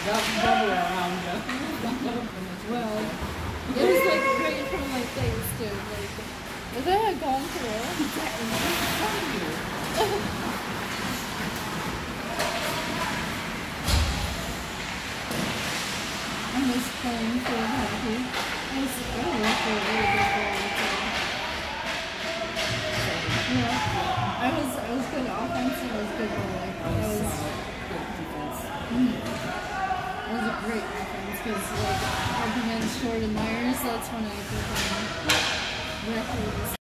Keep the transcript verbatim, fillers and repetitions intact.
Double around you. Well, it was like right in front of my face, dude. Like, if that had gone through. I was playing so happy. I was going for a really good goal. Yeah. I was I was good offense and I was good goalie. That was good defense. Mm, that was a great offense because like up against Jordan Myers, that's when I think I'm records.